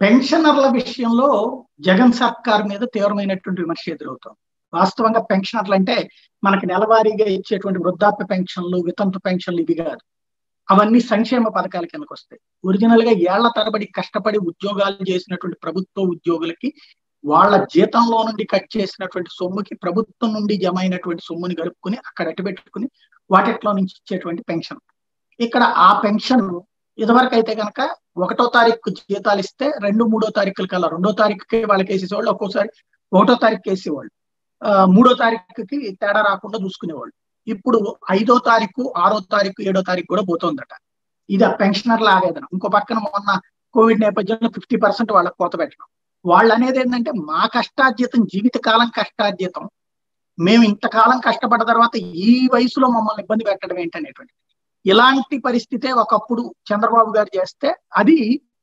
పెన్షనర్ల విషయంలో జగన్ సర్కార్ మీద తీవ్రమైనటువంటి విమర్శ ఎదురవుతుంది. వాస్తవంగా పెన్షనర్లు అంటే మనకి నెలవారీగా ఇచ్చేటువంటి వృద్ధాప్య పెన్షన్లు, వితంతు పెన్షన్లు ఇవి కాదు. అవన్నీ సంక్షేమ పథకాల కిందకు వస్తాయి. ఒరిజినల్ గా ఏళ్ల తరబడి కష్టపడి ఉద్యోగాలు చేసినటువంటి ప్రభుత్వ ఉద్యోగులకి వాళ్ళ జీతంలో నుండి కట్ చేసినటువంటి సొమ్ముకి ప్రభుత్వం నుండి జమ అయినటువంటి సొమ్ముని గడుపుకుని అక్కడ అట్టుపెట్టుకుని వాటిలో నుంచి ఇచ్చేటువంటి పెన్షన్. ఇక్కడ ఆ పెన్షన్ ఇదివరకు అయితే కనుక 1వ తారీఖు జీతాలు ఇస్తే 2, 3వ తారీఖుల కల్లా 2వ తారీఖుకి వాళ్ళకి వేసేసేవాళ్ళు, ఒక్కోసారి 1వ తారీఖుకి వేసేవాళ్ళు, 3వ తారీఖుకి తేడా రాకుండా చూసుకునేవాళ్ళు. ఇప్పుడు 5వ తారీఖు, 6వ తారీఖు, 7వ తారీఖు కూడా పోతుందట. ఇది ఆ పెన్షనర్ల ఆవేదన. ఇంకో పక్కన మొన్న కోవిడ్ నేపథ్యంలో 50% వాళ్ళకి కోత పెట్టడం. వాళ్ళు అనేది ఏంటంటే మా కష్టార్జితం, జీవితకాలం కష్టార్జితం, మేము ఇంతకాలం కష్టపడ్డ తర్వాత ఈ వయసులో మమ్మల్ని ఇబ్బంది పెట్టడం ఏంటనేటువంటి ఇలాంటి పరిస్థితే ఒకప్పుడు చంద్రబాబు గారు చేస్తే, అది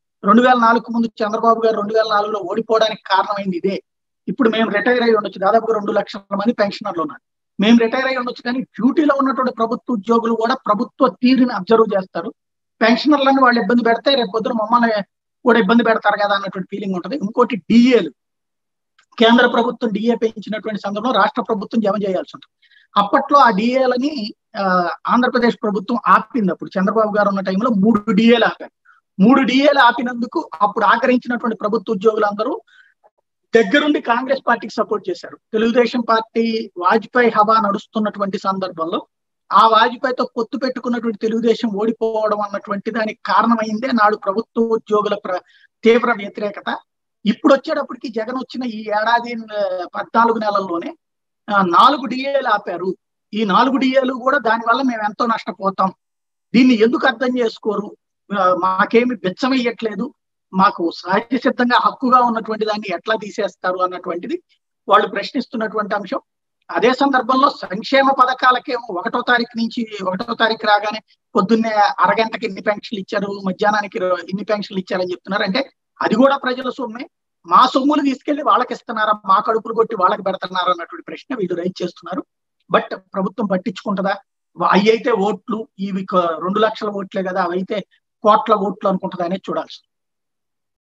2004 ముందు చంద్రబాబు గారు 2004లో ఓడిపోవడానికి కారణమైంది ఇదే. ఇప్పుడు మేము రిటైర్ అయ్యి ఉండొచ్చు, దాదాపుగా 2 లక్షల మంది పెన్షనర్లు ఉన్నారు. మేము రిటైర్ అయ్యి ఉండొచ్చు, కానీ డ్యూటీలో ఉన్నటువంటి ప్రభుత్వ ఉద్యోగులు కూడా ప్రభుత్వ తీరుని అబ్జర్వ్ చేస్తారు. పెన్షనర్లను వాళ్ళు ఇబ్బంది పెడితే రేపు పొద్దున మమ్మల్ని కూడా ఇబ్బంది పెడతారు కదా అన్నటువంటి ఫీలింగ్ ఉంటుంది. ఇంకోటి డిఏలు, కేంద్ర ప్రభుత్వం డిఏ పెంచినటువంటి సందర్భంలో రాష్ట్ర ప్రభుత్వం జమ చేయాల్సి ఉంటుంది. అప్పట్లో ఆ డిఏలని ఆంధ్రప్రదేశ్ ప్రభుత్వం ఆపింది. అప్పుడు చంద్రబాబు గారు ఉన్న టైంలో 3 డిఏలు ఆపారు. 3 డిఏలు ఆపినందుకు అప్పుడు ఆగ్రహించినటువంటి ప్రభుత్వ ఉద్యోగులందరూ దగ్గరుండి కాంగ్రెస్ పార్టీకి సపోర్ట్ చేశారు. తెలుగుదేశం పార్టీ వాజ్పేయి హవా నడుస్తున్నటువంటి సందర్భంలో ఆ వాజ్పేయితో పొత్తు పెట్టుకున్నటువంటి తెలుగుదేశం ఓడిపోవడం అన్నటువంటి దానికి కారణమైందే నాడు ప్రభుత్వ ఉద్యోగుల తీవ్ర వ్యతిరేకత. ఇప్పుడు వచ్చేటప్పటికి జగన్ వచ్చిన ఈ ఏడాది 14 నెలల్లోనే 4 డిఏలు ఆపారు. ఈ 4 డిఏలు కూడా దానివల్ల మేము ఎంతో నష్టపోతాం, దీన్ని ఎందుకు అర్థం చేసుకోరు, మాకేమి బెచ్చమయ్యట్లేదు, మాకు సహజ సిద్ధంగా హక్కుగా ఉన్నటువంటి దాన్ని ఎట్లా తీసేస్తారు అన్నటువంటిది వాళ్ళు ప్రశ్నిస్తున్నటువంటి అంశం. అదే సందర్భంలో సంక్షేమ పథకాలకేమో 1వ తారీఖు నుంచి 1వ తారీఖు రాగానే పొద్దున్నే అరగంటకి ఇన్ని పెన్షన్లు ఇచ్చారు, మధ్యాహ్నానికి ఇన్ని పెన్షన్లు ఇచ్చారని చెప్తున్నారు. అంటే అది కూడా ప్రజల సొమ్మే, మా సొమ్ములు తీసుకెళ్లి వాళ్ళకి ఇస్తున్నారా, మా కడుపులు కొట్టి వాళ్ళకి పెడుతున్నారా అన్నటువంటి ప్రశ్న వీళ్ళు రైజ్ చేస్తున్నారు. బట్ ప్రభుత్వం పట్టించుకుంటుందా? అవి అయితే ఓట్లు, ఇవి 2 లక్షల ఓట్లే కదా, అవైతే కోట్ల ఓట్లు అనుకుంటుందా అనేది చూడాల్సి.